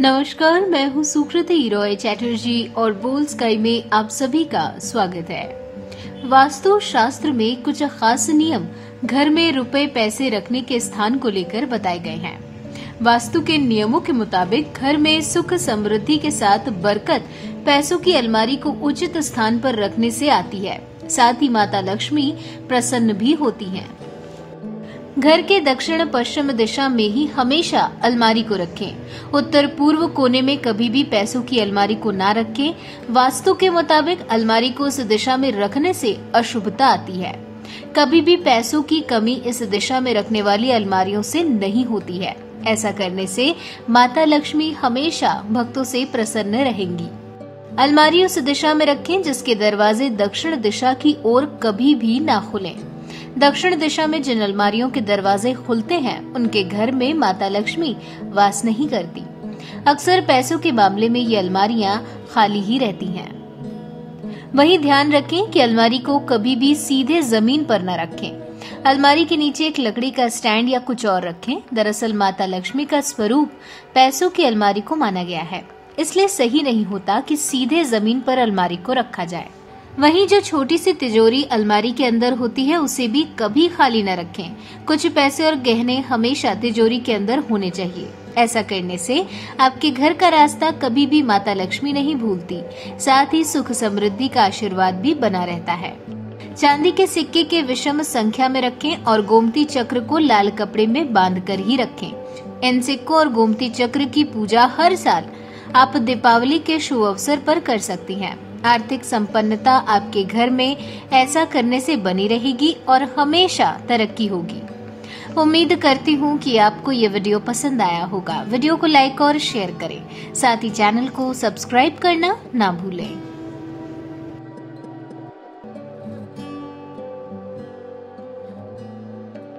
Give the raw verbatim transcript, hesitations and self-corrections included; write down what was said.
नमस्कार, मैं हूँ सुकृति रॉय चैटर्जी और बोल स्काई में आप सभी का स्वागत है। वास्तु शास्त्र में कुछ खास नियम घर में रुपए पैसे रखने के स्थान को लेकर बताए गए हैं। वास्तु के नियमों के मुताबिक घर में सुख समृद्धि के साथ बरकत पैसों की अलमारी को उचित स्थान पर रखने से आती है। साथ ही माता लक्ष्मी प्रसन्न भी होती हैं। घर के दक्षिण पश्चिम दिशा में ही हमेशा अलमारी को रखें। उत्तर पूर्व कोने में कभी भी पैसों की अलमारी को ना रखें। वास्तु के मुताबिक अलमारी को इस दिशा में रखने से अशुभता आती है। कभी भी पैसों की कमी इस दिशा में रखने वाली अलमारियों से नहीं होती है। ऐसा करने से माता लक्ष्मी हमेशा भक्तों से प्रसन्न रहेंगी। अलमारी उस दिशा में रखें जिसके दरवाजे दक्षिण दिशा की ओर कभी भी ना खुलें। दक्षिण दिशा में जिन अलमारियों के दरवाजे खुलते हैं उनके घर में माता लक्ष्मी वास नहीं करती। अक्सर पैसों के मामले में ये अलमारियां खाली ही रहती हैं। वहीं ध्यान रखें कि अलमारी को कभी भी सीधे जमीन पर न रखें। अलमारी के नीचे एक लकड़ी का स्टैंड या कुछ और रखें। दरअसल माता लक्ष्मी का स्वरूप पैसों की अलमारी को माना गया है, इसलिए सही नहीं होता कि सीधे जमीन पर अलमारी को रखा जाए। वहीं जो छोटी सी तिजोरी अलमारी के अंदर होती है उसे भी कभी खाली न रखें। कुछ पैसे और गहने हमेशा तिजोरी के अंदर होने चाहिए। ऐसा करने से आपके घर का रास्ता कभी भी माता लक्ष्मी नहीं भूलती। साथ ही सुख समृद्धि का आशीर्वाद भी बना रहता है। चांदी के सिक्के के विषम संख्या में रखें और गोमती चक्र को लाल कपड़े में बांध कर ही रखें। इन सिक्कों और गोमती चक्र की पूजा हर साल आप दीपावली के शुभ अवसर पर कर सकती हैं। आर्थिक संपन्नता आपके घर में ऐसा करने से बनी रहेगी और हमेशा तरक्की होगी। उम्मीद करती हूँ कि आपको ये वीडियो पसंद आया होगा। वीडियो को लाइक और शेयर करें। साथ ही चैनल को सब्सक्राइब करना ना भूलें।